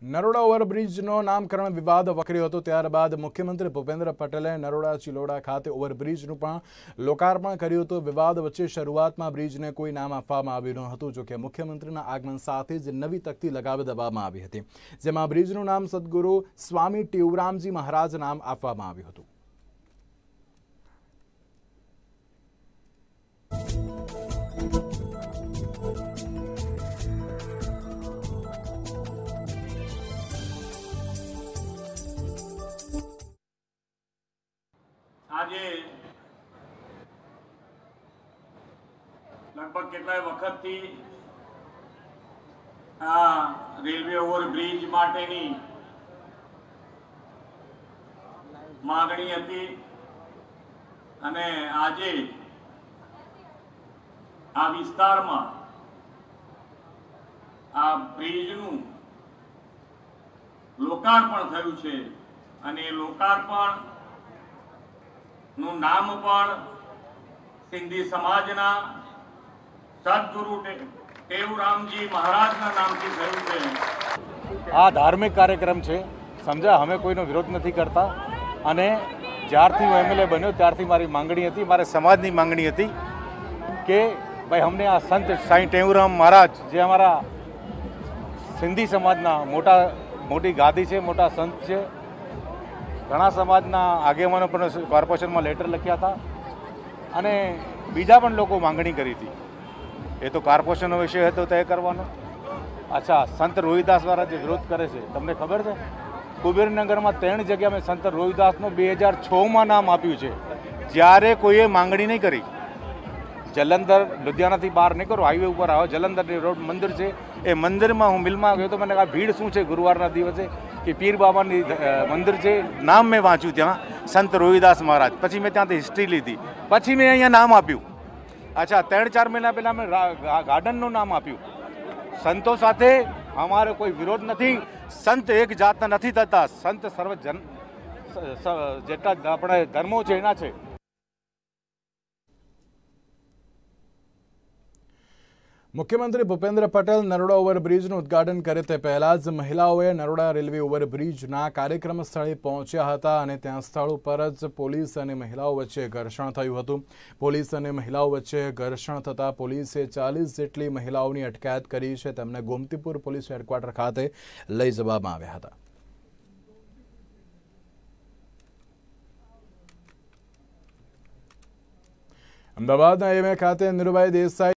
નરોડા ઓવરબ્રિજનો નામકરણ વિવાદ વકર્યો હતો। ત્યારબાદ મુખ્યમંત્રી ભૂપેન્દ્ર પટેલે નરોડા ચિલોડા ખાતે ઓવરબ્રિજનું પણ લોકાર્પણ કર્યું હતું। વિવાદ વચ્ચે શરૂઆતમાં બ્રિજને કોઈ નામ આપવામાં આવ્યું ન હતું, જોકે મુખ્યમંત્રીના આગમન સાથે જ નવી તકતી લગાવી દેવામાં આવી હતી, જેમાં બ્રિજનું નામ સદગુરુ સ્વામી ટેવરામજી મહારાજ નામ આપવામાં આવ્યું હતું। આજે लगभग કેટલાય વખતથી આ રેલવે ઓવરબ્રિજ માટેની માંગણી હતી અને આજે આ વિસ્તારમાં આ બ્રિજનું લોકાર્પણ થયું છે અને લોકાર્પણ નું नाम पण सिंधी समाजना सदगुरु टेवरामजी महाराज ना नाम थी थयुं छे। आ धार्मिक कार्यक्रम छे, समझा। हमें कोईनो विरोध नहीं करता अने ज्यारथी हूँ एमएलए बन्यो त्यारथी मारी मांगणी हती, मारे समाजनी मांगणी हती के भाई हमने आ संत साईं टेवराम महाराज जे अमारा सिंधी समाजना मोटी गादी है, मोटा संत है, घणा समाजना आगेवानों पण कॉर्पोरेशन में लेटर लख्या था अने बीजा पण लोको मांगणी करी थी। ये तो कॉर्पोरेशन विषय है तो तय करवानो। अच्छा, संत रोहिदास वाला जो विरोध करे छे, तमने खबर है कुबेरनगर में 3 जगह में संत रोहिदास 2006 में नाम आप्युं छे, ज्यारे कोईए मांगणी नहीं करी। जलंधर लुधियाना थी बहार निकलो, हाईवे पर आओ, जलंधर रोड मंदिर है, ए मंदिर में हूँ मिल में गयो तो मैंने कहा भीड़ शू है गुरुवार दिवसे कि पीर बाबा मंदिर है, नाम में वाँच्यु त्या संत रोहिदास महाराज। पछी मैं त्या हिस्ट्री लीधी, पछी मैं अहींया नाम आप्यु। अच्छा, 3-4 महीना पहला मैं गार्डन नाम आप्यु। संतो साथे अमारो कोई विरोध नहीं। संत एक जातना नहीं थता, संत सर्वजन जेटला अपने धर्मों है एना छे। मुख्यमंत्री भूपेन्द्र पटेल नरोड़ा ओवरब्रिजનું ઉદ્ઘાટન કરે તે પહેલા જ મહિલાઓએ નરોડા રેલવે ઓવરબ્રિજના કાર્યક્રમ સ્થળે પહોંચ્યા હતા અને ત્યાં સ્થળ ઉપર જ પોલીસ અને મહિલાઓ વચ્ચે ઘર્ષણ થયું હતું। પોલીસ અને મહિલાઓ વચ્ચે ઘર્ષણ થતા પોલીસે 40 જેટલી મહિલાઓની અટકાયત કરી છે, તેમને ગોમતીપુર પોલીસ હેડક્વાર્ટર ખાતે લઈ જવામાં આવ્યા હતા। અમદાવાદના એમએ ખાતે નીરુભાઈ દેસાઈ